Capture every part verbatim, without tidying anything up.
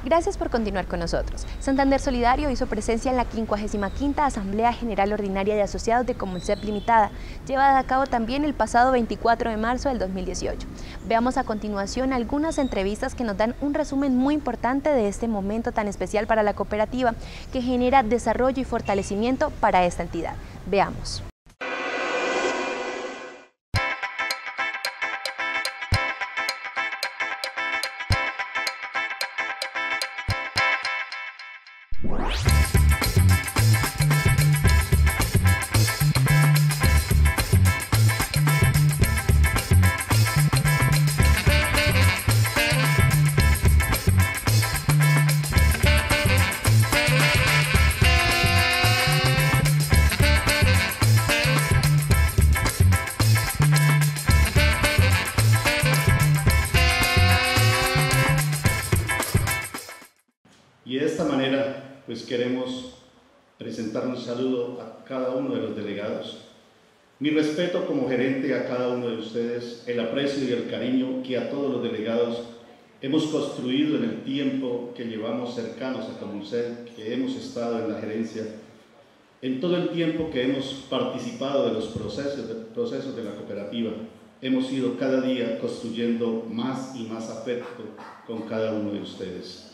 Gracias por continuar con nosotros. Santander Solidario hizo presencia en la quincuagésima quinta Asamblea General Ordinaria de Asociados de Comulsep Limitada, llevada a cabo también el pasado veinticuatro de marzo del dos mil dieciocho. Veamos a continuación algunas entrevistas que nos dan un resumen muy importante de este momento tan especial para la cooperativa, que genera desarrollo y fortalecimiento para esta entidad. Veamos. Y de esta manera, pues queremos presentar un saludo a cada uno de los delegados. Mi respeto como gerente a cada uno de ustedes, el aprecio y el cariño que a todos los delegados hemos construido en el tiempo que llevamos cercanos a Comulsep, que hemos estado en la gerencia, en todo el tiempo que hemos participado de los procesos de, procesos de la cooperativa. Hemos ido cada día construyendo más y más afecto con cada uno de ustedes.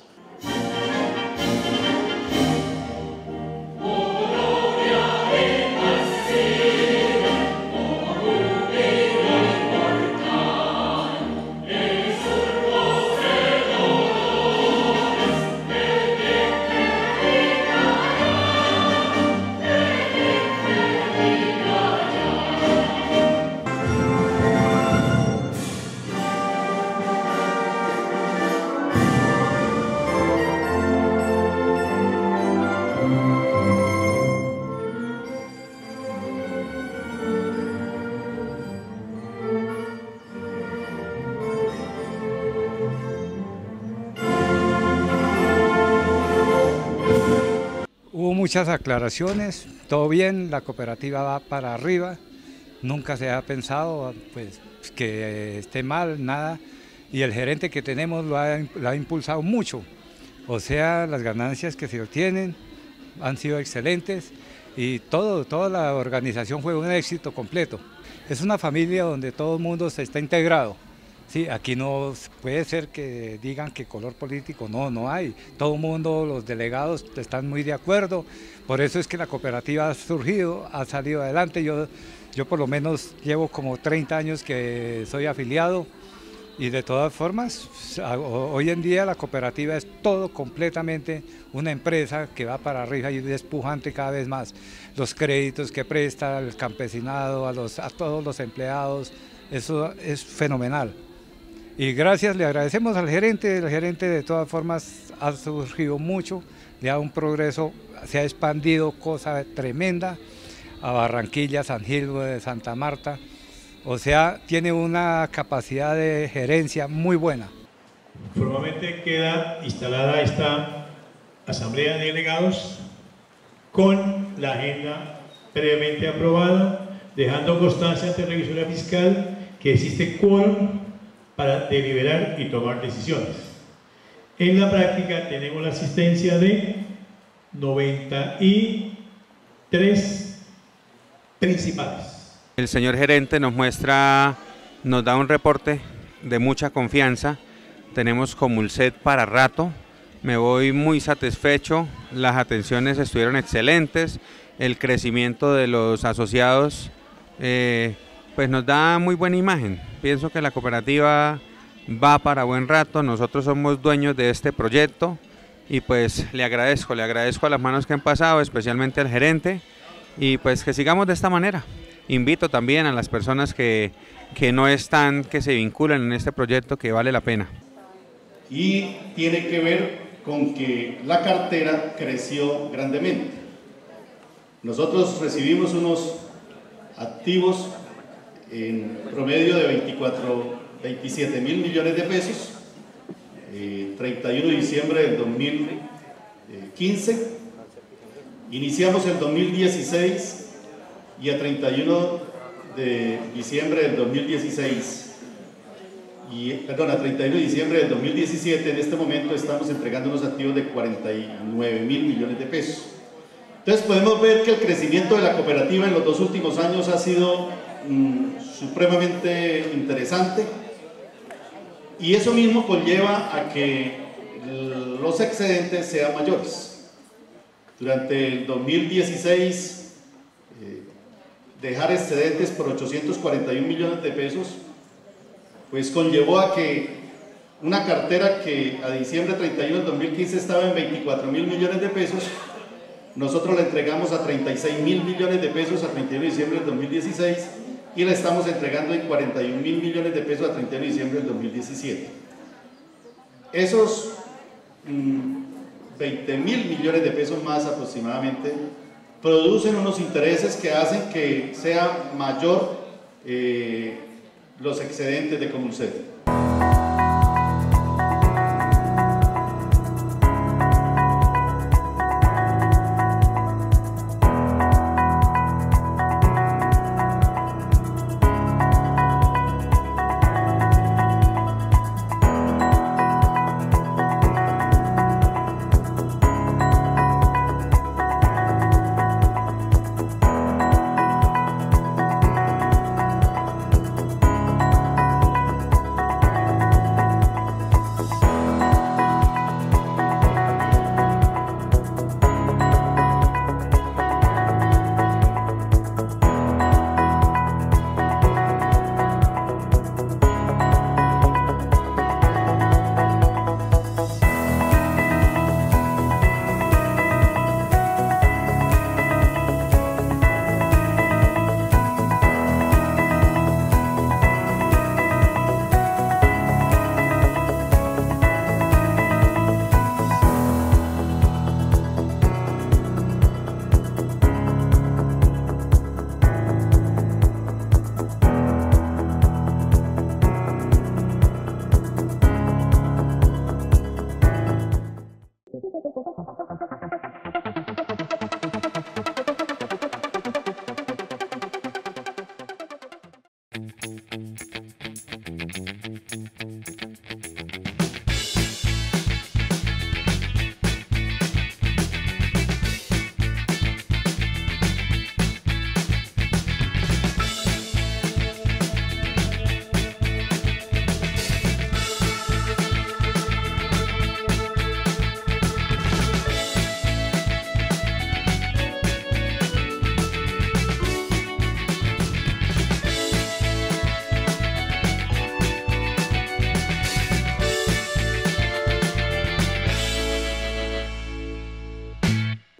Hubo muchas aclaraciones, todo bien, la cooperativa va para arriba, nunca se ha pensado pues, que esté mal, nada, y el gerente que tenemos lo ha, lo ha impulsado mucho, o sea, las ganancias que se obtienen han sido excelentes y todo, toda la organización fue un éxito completo. Es una familia donde todo el mundo se está integrado. Sí, aquí no puede ser que digan que color político, no, no hay. Todo el mundo, los delegados están muy de acuerdo, por eso es que la cooperativa ha surgido, ha salido adelante. Yo, yo por lo menos llevo como treinta años que soy afiliado y de todas formas, hoy en día la cooperativa es todo completamente una empresa que va para arriba y es pujante cada vez más. Los créditos que presta al campesinado, a, los, a todos los empleados, eso es fenomenal. Y gracias, le agradecemos al gerente, el gerente de todas formas ha surgido mucho, le ha dado un progreso, se ha expandido cosa tremenda a Barranquilla, San Gil de Santa Marta, o sea, tiene una capacidad de gerencia muy buena. Formalmente queda instalada esta Asamblea de Delegados con la agenda previamente aprobada, dejando constancia ante la revisoría fiscal que existe quórum para deliberar y tomar decisiones. En la práctica tenemos la asistencia de noventa y tres principales. El señor gerente nos muestra, nos da un reporte de mucha confianza. Tenemos Comulsep para rato. Me voy muy satisfecho, las atenciones estuvieron excelentes, el crecimiento de los asociados eh, pues nos da muy buena imagen. Pienso que la cooperativa va para buen rato, nosotros somos dueños de este proyecto y pues le agradezco, le agradezco a las manos que han pasado, especialmente al gerente, y pues que sigamos de esta manera. Invito también a las personas que, que no están, que se vinculan en este proyecto, que vale la pena. Y tiene que ver con que la cartera creció grandemente. Nosotros recibimos unos activos en promedio de veinticuatro, veintisiete mil millones de pesos, eh, treinta y uno de diciembre del dos mil quince, iniciamos el dos mil dieciséis y a treinta y uno de diciembre del dos mil dieciséis y, perdón, a treinta y uno de diciembre del dos mil diecisiete, en este momento estamos entregando unos activos de cuarenta y nueve mil millones de pesos. Entonces podemos ver que el crecimiento de la cooperativa en los dos últimos años ha sido mmm, supremamente interesante, y eso mismo conlleva a que los excedentes sean mayores. Durante el dos mil dieciséis, eh, dejar excedentes por ochocientos cuarenta y un millones de pesos, pues conllevó a que una cartera que a diciembre treinta y uno del dos mil quince estaba en veinticuatro mil millones de pesos, nosotros la entregamos a treinta y seis mil millones de pesos a treinta y uno de diciembre del dos mil dieciséis, y la estamos entregando en cuarenta y un mil millones de pesos a treinta y uno de diciembre del dos mil diecisiete. Esos mmm, veinte mil millones de pesos más aproximadamente producen unos intereses que hacen que sea mayor eh, los excedentes de Comulset.